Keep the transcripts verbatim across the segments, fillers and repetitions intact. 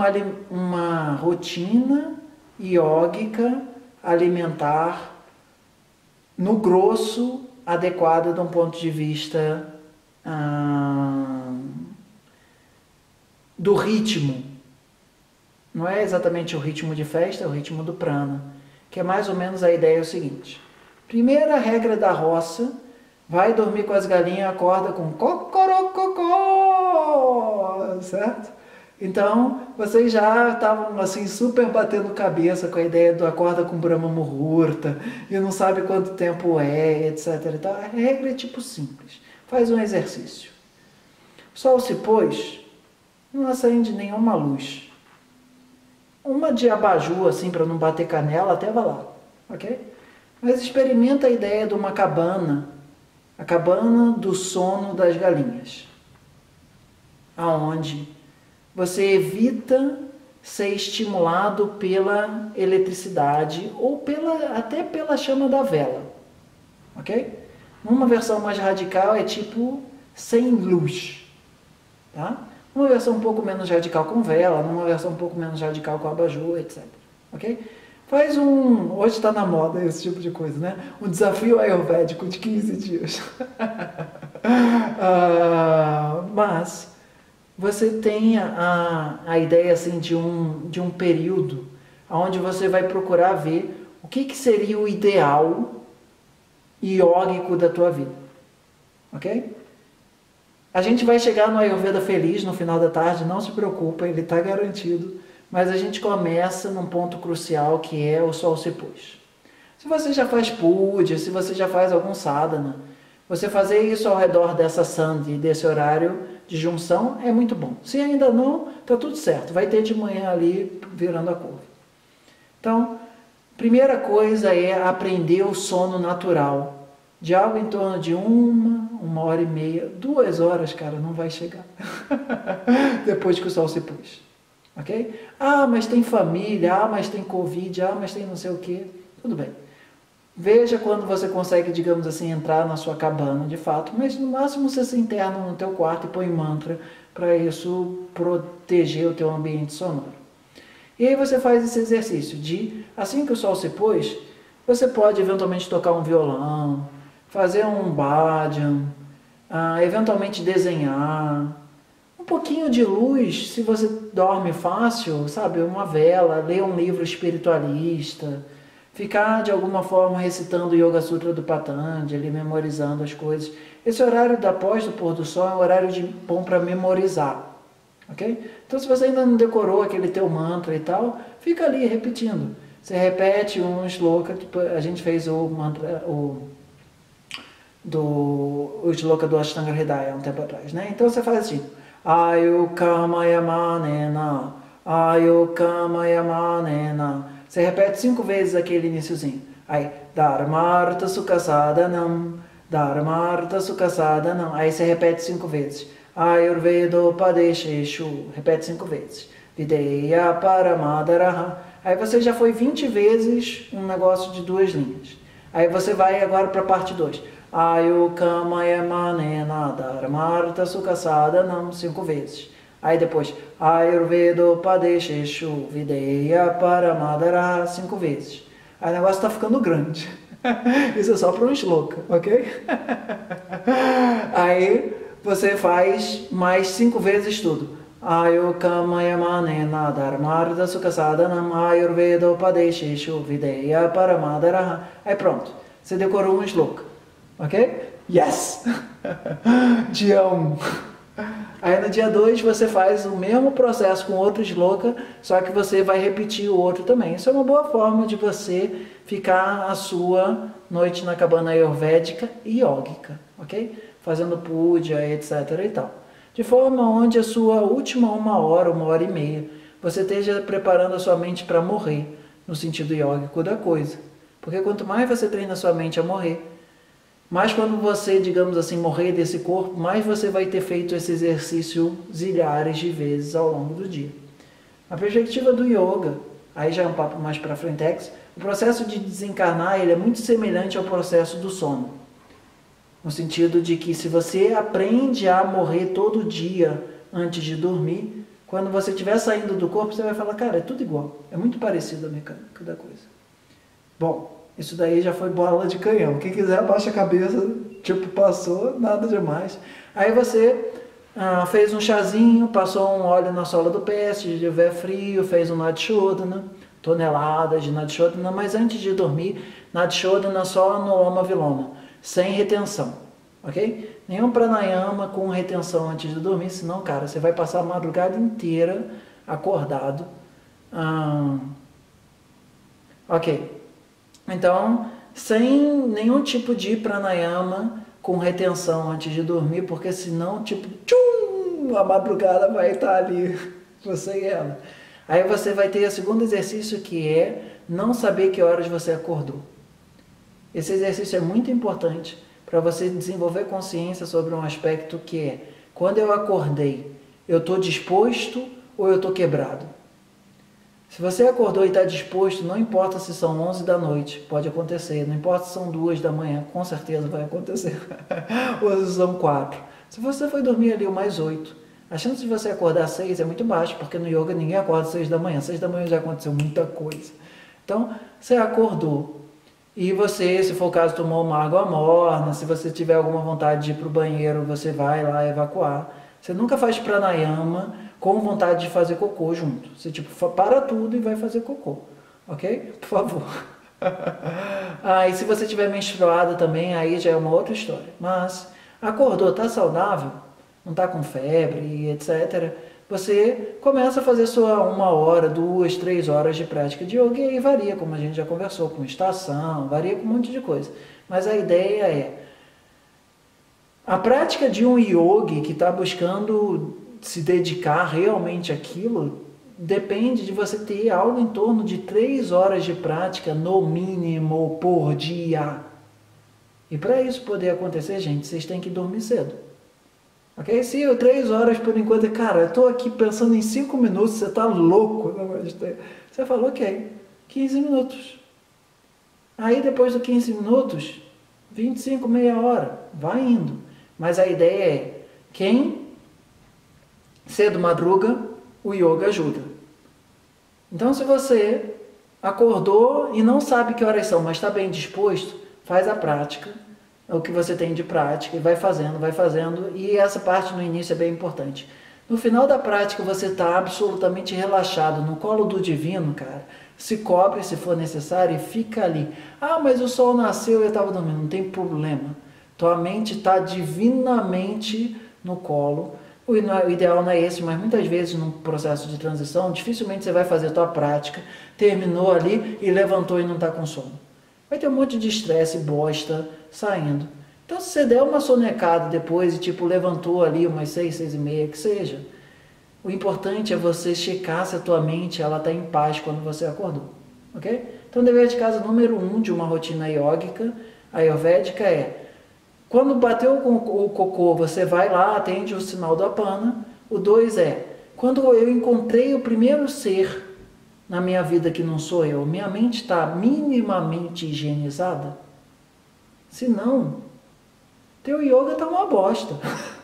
uma, uma rotina iógica alimentar no grosso adequada de um ponto de vista ah, do ritmo. Não é exatamente o ritmo de festa, é o ritmo do prana, que é mais ou menos a ideia é o seguinte. Primeira regra da roça, vai dormir com as galinhas, acorda com cocorococó, certo? Então, vocês já estavam assim super batendo cabeça com a ideia do acorda com Brahma Muhurta e não sabe quanto tempo é, etc. Então, a regra é tipo simples. Faz um exercício. O sol se pôs, não acende nenhuma luz. Uma de abajur, assim, para não bater canela, até vai lá, ok? Mas experimenta a ideia de uma cabana, a cabana do sono das galinhas, aonde você evita ser estimulado pela eletricidade ou pela, até pela chama da vela, ok? Numa versão mais radical é tipo sem luz, tá? Numa versão um pouco menos radical com vela, numa versão um pouco menos radical com abajur, etcétera, ok? Faz um, hoje está na moda esse tipo de coisa, né? Um desafio ayurvédico de quinze dias. uh, mas você tem a, a ideia assim, de, um, de um período onde você vai procurar ver o que, que seria o ideal iógico da tua vida. Ok? A gente vai chegar no Ayurveda feliz no final da tarde, não se preocupa, ele está garantido. Mas a gente começa num ponto crucial que é o sol se pôs. Se você já faz puja, se você já faz algum sadhana, você fazer isso ao redor dessa sandhi, desse horário de junção, é muito bom. Se ainda não, está tudo certo. Vai ter de manhã ali virando a curva. Então, primeira coisa é aprender o sono natural. De algo em torno de uma, uma hora e meia, duas horas, cara, não vai chegar. Depois que o sol se pôs. Ok? Ah, mas tem família, ah, mas tem Covid, ah, mas tem não sei o quê. Tudo bem. Veja quando você consegue, digamos assim, entrar na sua cabana, de fato, mas no máximo você se interna no teu quarto e põe mantra para isso proteger o teu ambiente sonoro. E aí você faz esse exercício de, assim que o sol se pôs, você pode eventualmente tocar um violão, fazer um bhajan, ah, eventualmente desenhar, um pouquinho de luz, se você dorme fácil, sabe, uma vela, ler um livro espiritualista, ficar de alguma forma recitando o Yoga Sutra do Patanjali, memorizando as coisas. Esse horário da pós do pôr do sol é um horário de, bom para memorizar, ok? Então se você ainda não decorou aquele teu mantra e tal, fica ali repetindo. Você repete um shloka, tipo, a gente fez o mantra, o, do, o shloka do Ashtanga Hridaya há um tempo atrás, né? Então você faz assim, Ayukamayamana, Ayukamayamana. Você repete cinco vezes aquele iniciozinho. Aí, Dharmartha Sukhasadanam, Dharmartha Sukhasadanam. Aí você repete cinco vezes. Ayurvedopadesheshu. Repete cinco vezes. Videya Paramadaraha. Aí você já foi vinte vezes um negócio de duas linhas. Aí você vai agora para a parte dois. Ayukamayamana Dharmartha Sukhasadanam, cinco vezes. Aí depois, Ayurvedopadesheshu Videya Paramadara, cinco vezes. Aí o negócio está ficando grande. Isso é só para um shloka, ok? Aí você faz mais cinco vezes tudo. Ayukamayamana Dharmartha Sukhasadanam Ayurvedopadesheshu Videya Paramadara. Aí pronto, você decorou um shloka. Ok? Yes! Dia um. Aí no dia dois você faz o mesmo processo com outro shloka, só que você vai repetir o outro também. Isso é uma boa forma de você ficar a sua noite na cabana ayurvédica e yógica, ok? Fazendo puja, etc e tal. De forma onde a sua última uma hora, uma hora e meia, você esteja preparando a sua mente para morrer, no sentido yógico da coisa. Porque quanto mais você treina a sua mente a morrer, mas quando você, digamos assim, morrer desse corpo, mais você vai ter feito esse exercício zilhares de vezes ao longo do dia. A perspectiva do yoga, aí já é um papo mais para frentex, o processo de desencarnar ele é muito semelhante ao processo do sono. No sentido de que se você aprende a morrer todo dia antes de dormir, Quando você estiver saindo do corpo, você vai falar, cara, é tudo igual. É muito parecido a mecânica da coisa. Bom, isso daí já foi bola de canhão. Quem quiser, abaixa a cabeça, tipo, passou, nada demais. Aí você ah, fez um chazinho, passou um óleo na sola do pé, se tiver frio, fez um Nadshodhana, toneladas de Nadshodhana, mas antes de dormir, Nadshodhana só no Loma Viloma, sem retenção, ok? Nenhum pranayama com retenção antes de dormir, senão, cara, você vai passar a madrugada inteira acordado. Ah, ok. Então, sem nenhum tipo de pranayama com retenção antes de dormir, porque senão, tipo, tchum, a madrugada vai estar ali, você e ela. Aí você vai ter o segundo exercício, que é não saber que horas você acordou. Esse exercício é muito importante para você desenvolver consciência sobre um aspecto que é, quando eu acordei, eu estou disposto ou eu estou quebrado? Se você acordou e está disposto, não importa se são onze da noite, pode acontecer, não importa se são duas da manhã, com certeza vai acontecer, ou se são quatro. Se você foi dormir ali mais oito, a chance de você acordar às seis é muito baixa, porque no yoga ninguém acorda às seis da manhã, seis da manhã já aconteceu muita coisa. Então, você acordou, e você, se for o caso, tomou uma água morna, se você tiver alguma vontade de ir para o banheiro, você vai lá evacuar. Você nunca faz pranayama com vontade de fazer cocô junto. Você tipo, para tudo e vai fazer cocô. Ok? Por favor. Ah, e se você tiver menstruada também, aí já é uma outra história. Mas acordou, está saudável, não está com febre, etcétera. Você começa a fazer sua uma hora, duas, três horas de prática de yoga, e aí varia, como a gente já conversou, com estação, varia com um monte de coisa. Mas a ideia é, a prática de um yogi que está buscando se dedicar realmente àquilo, depende de você ter algo em torno de três horas de prática, no mínimo, por dia. E para isso poder acontecer, gente, vocês têm que dormir cedo. Ok? Se eu três horas por enquanto, cara, eu estou aqui pensando em cinco minutos, você está louco. Você falou, ok, quinze minutos. Aí depois dos quinze minutos, vinte e cinco, meia hora, vai indo. Mas a ideia é, quem cedo madruga, o yoga ajuda. Então se você acordou e não sabe que horas são, mas está bem disposto, faz a prática, o que você tem de prática, e vai fazendo, vai fazendo, e essa parte no início é bem importante. No final da prática você está absolutamente relaxado, no colo do divino, cara, se cobre se for necessário e fica ali. Ah, mas o sol nasceu e eu estava dormindo, não tem problema. Tua mente está divinamente no colo. O ideal não é esse, mas muitas vezes num processo de transição, dificilmente você vai fazer a tua prática, terminou ali e levantou e não está com sono. Vai ter um monte de estresse, bosta, saindo. Então se você der uma sonecada depois e tipo levantou ali umas seis, seis e meia, que seja, o importante é você checar se a tua mente ela está em paz quando você acordou. Ok? Então o dever de casa número um de uma rotina yógica, ayurvédica é, quando bateu o cocô, você vai lá, atende o sinal do apana. O dois é, quando eu encontrei o primeiro ser na minha vida que não sou eu, minha mente está minimamente higienizada? Se não, teu yoga está uma bosta.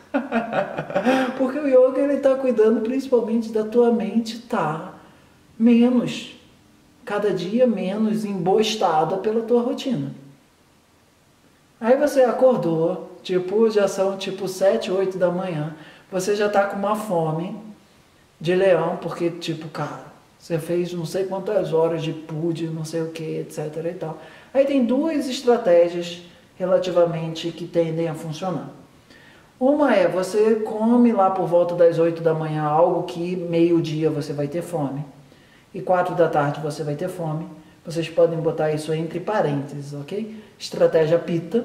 Porque o yoga ele está cuidando principalmente da tua mente tá menos, cada dia menos embostada pela tua rotina. Aí você acordou, tipo, já são tipo sete, oito da manhã, você já está com uma fome de leão, porque tipo, cara, você fez não sei quantas horas de pude, não sei o que, etc e tal. Aí tem duas estratégias relativamente que tendem a funcionar. Uma é, você come lá por volta das oito da manhã algo que meio-dia você vai ter fome, e quatro da tarde você vai ter fome. Vocês podem botar isso entre parênteses, ok? Estratégia pita.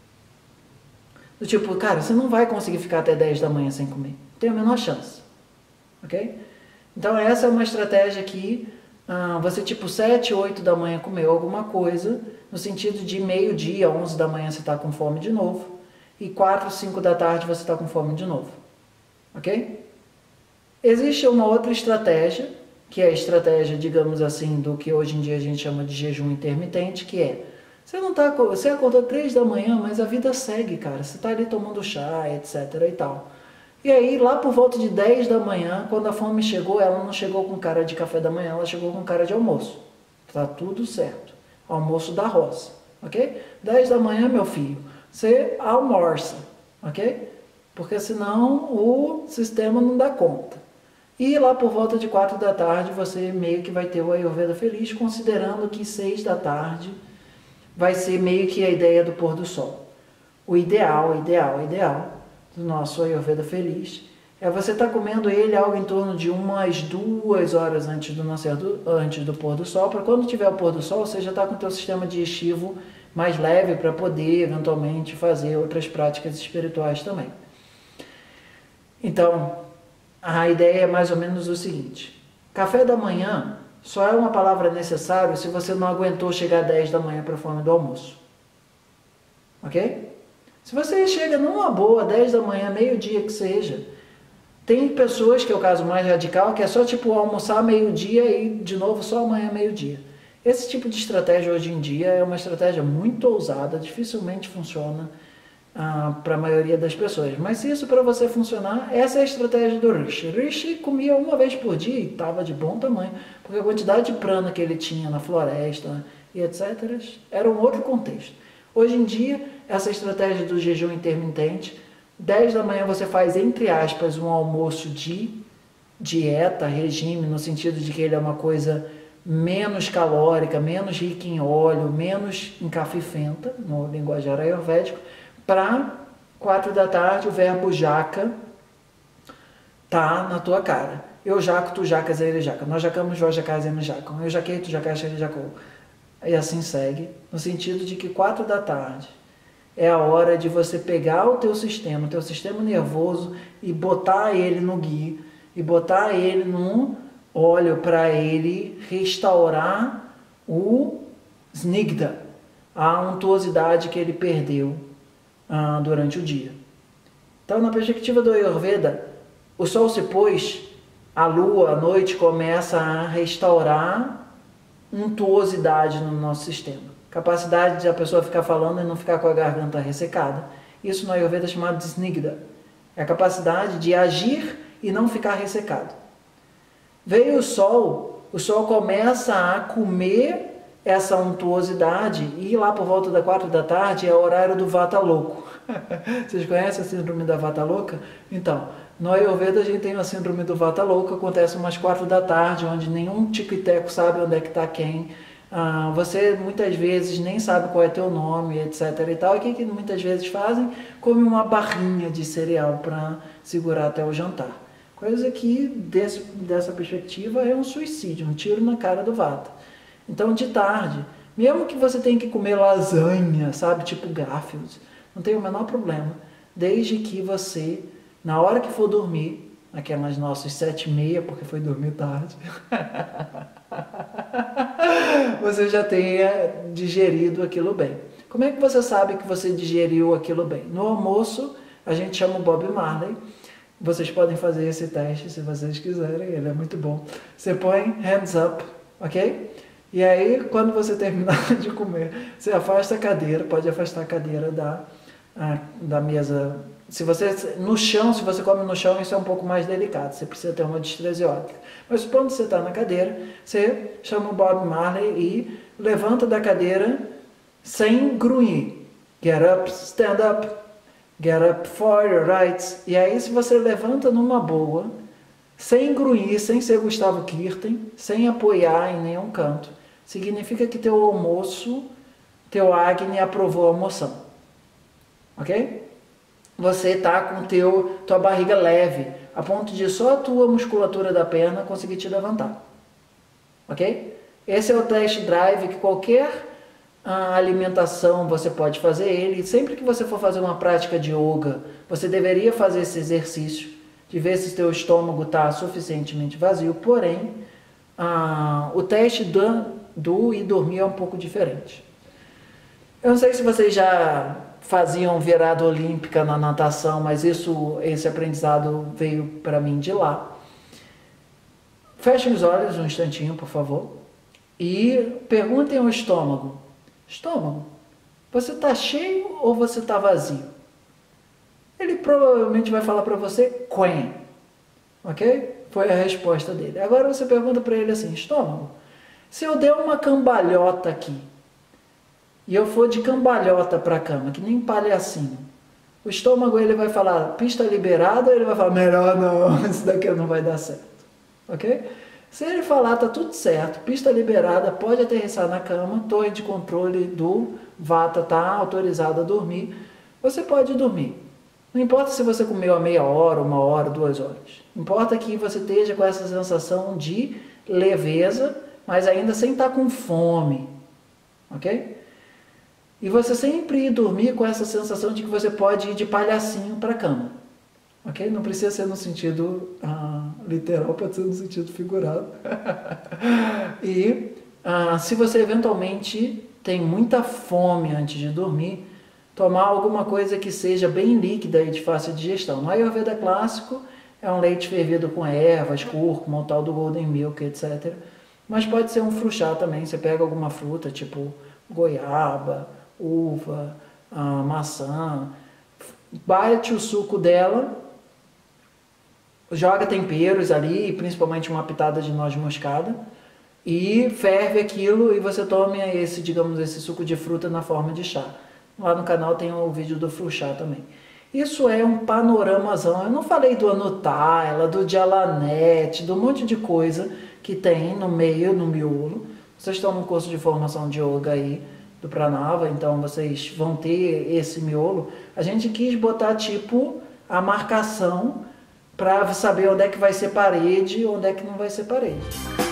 Do tipo, cara, você não vai conseguir ficar até dez da manhã sem comer. Tem a menor chance. Ok? Então essa é uma estratégia que ah, você tipo sete, oito da manhã comeu alguma coisa, no sentido de meio-dia, onze da manhã você está com fome de novo, e quatro, cinco da tarde você está com fome de novo. Ok? Existe uma outra estratégia, que é a estratégia, digamos assim, do que hoje em dia a gente chama de jejum intermitente, que é, você não tá, você acordou três da manhã, mas a vida segue, cara, você está ali tomando chá, etc e tal. E aí, lá por volta de dez da manhã, quando a fome chegou, ela não chegou com cara de café da manhã, ela chegou com cara de almoço. Tá tudo certo. Almoço da roça, ok? dez da manhã, meu filho, você almoça, ok? Porque senão o sistema não dá conta. E lá por volta de quatro da tarde, você meio que vai ter o Ayurveda feliz, considerando que seis da tarde vai ser meio que a ideia do pôr do sol. O ideal, ideal, ideal do nosso Ayurveda feliz é você estar tá comendo ele algo em torno de umas duas horas antes do nascer do, antes do pôr do sol, para quando tiver o pôr do sol, você já está com o teu sistema digestivo mais leve para poder, eventualmente, fazer outras práticas espirituais também. Então, a ideia é mais ou menos o seguinte: café da manhã só é uma palavra necessária se você não aguentou chegar às dez da manhã para a fome do almoço. Ok? Se você chega numa boa, dez da manhã, meio-dia que seja, tem pessoas, que é o caso mais radical, que é só tipo almoçar meio-dia e de novo só amanhã meio-dia. Esse tipo de estratégia hoje em dia é uma estratégia muito ousada, dificilmente funciona ah, para a maioria das pessoas. Mas se isso para você funcionar, essa é a estratégia do Rishi. Rishi comia uma vez por dia e estava de bom tamanho, porque a quantidade de prana que ele tinha na floresta e etcétera era um outro contexto. Hoje em dia, essa estratégia do jejum intermitente, dez da manhã você faz, entre aspas, um almoço de dieta, regime, no sentido de que ele é uma coisa menos calórica, menos rica em óleo, menos em cafifenta, no linguajar ayurvédico, para quatro da tarde o verbo jaca tá na tua cara. Eu jaco, tu jacas, ele jaca. Nós jacamos, vós jacais, eles jacam. Eu jaquei, tu jacaste, ele jacou. E assim segue, no sentido de que quatro da tarde é a hora de você pegar o teu sistema, o teu sistema nervoso e botar ele no ghee, e botar ele num óleo para ele restaurar o snigdha, a untuosidade que ele perdeu ah, durante o dia. Então, na perspectiva do Ayurveda, o sol se pôs, a lua, a noite começa a restaurar untuosidade no nosso sistema. Capacidade de a pessoa ficar falando e não ficar com a garganta ressecada. Isso no Ayurveda é chamado de snigdha. É a capacidade de agir e não ficar ressecado. Veio o sol, o sol começa a comer essa untuosidade e lá por volta das quatro da tarde é o horário do Vata louco. Vocês conhecem a síndrome da Vata louca? Então, no Ayurveda a gente tem a síndrome do Vata louco, acontece umas quatro da tarde, onde nenhum tico e teco sabe onde é que está quem. Ah, você muitas vezes nem sabe qual é teu nome, etc e tal. E o que, que muitas vezes fazem? Come uma barrinha de cereal para segurar até o jantar. Coisa que, desse, dessa perspectiva, é um suicídio, um tiro na cara do Vata. Então, de tarde, mesmo que você tenha que comer lasanha, sabe, tipo Garfield, não tem o menor problema, desde que você, na hora que for dormir, aquelas nossas sete e meia, porque foi dormir tarde, você já tenha digerido aquilo bem. Como é que você sabe que você digeriu aquilo bem? No almoço, a gente chama o Bob Marley. Vocês podem fazer esse teste se vocês quiserem, ele é muito bom. Você põe hands up, ok? E aí, quando você terminar de comer, você afasta a cadeira, pode afastar a cadeira da, a, da mesa. Se você, no chão, se você come no chão, isso é um pouco mais delicado, você precisa ter uma destreza óptica. Mas quando você está na cadeira, você chama o Bob Marley e levanta da cadeira sem grunhir. Get up, stand up, get up for your rights. E aí, se você levanta numa boa, sem grunhir, sem ser Gustavo Kirten, sem apoiar em nenhum canto, significa que teu almoço, teu Agni aprovou a moção. Ok? Você está com teu, tua barriga leve, a ponto de só a tua musculatura da perna conseguir te levantar. Ok? Esse é o test drive que qualquer ah, alimentação você pode fazer ele. Sempre que você for fazer uma prática de yoga, você deveria fazer esse exercício de ver se teu estômago está suficientemente vazio. Porém, ah, o teste do, do ir dormir é um pouco diferente. Eu não sei se vocês já faziam virada olímpica na natação, mas isso, esse aprendizado veio para mim de lá. Fechem os olhos um instantinho, por favor, e perguntem ao estômago: estômago, você está cheio ou você está vazio? ele provavelmente vai falar para você quen, ok? Foi a resposta dele. Agora você pergunta para ele assim, estômago, se eu der uma cambalhota aqui, e eu for de cambalhota para a cama, que nem palhacinho, o estômago ele vai falar, pista liberada, ou ele vai falar, melhor não, isso daqui não vai dar certo, ok? Se ele falar, tá tudo certo, pista liberada, pode aterrissar na cama, torre de controle do Vata tá autorizada a dormir, você pode dormir. Não importa se você comeu a meia hora, uma hora, duas horas. Importa que você esteja com essa sensação de leveza, mas ainda sem estar com fome, ok? E você sempre ir dormir com essa sensação de que você pode ir de palhacinho para a cama. Ok? Não precisa ser no sentido ah, literal, pode ser no sentido figurado. E ah, se você eventualmente tem muita fome antes de dormir, tomar alguma coisa que seja bem líquida e de fácil digestão. No Ayurveda clássico é um leite fervido com ervas, cúrcuma, o tal do Golden Milk, etcétera. Mas pode ser um fruchá também. Você pega alguma fruta, tipo goiaba, uva, ah, maçã, bate o suco dela, joga temperos ali, principalmente uma pitada de noz moscada, e ferve aquilo e você tome esse, digamos, esse suco de fruta na forma de chá. Lá no canal tem o vídeo do fruchá também. Isso é um panoramazão. Eu não falei do Anutala, do Dialanet, do monte de coisa que tem no meio, no miolo. Vocês estão no curso de formação de yoga aí, do Pranava, então vocês vão ter esse miolo. A gente quis botar tipo a marcação para saber onde é que vai ser parede e onde é que não vai ser parede.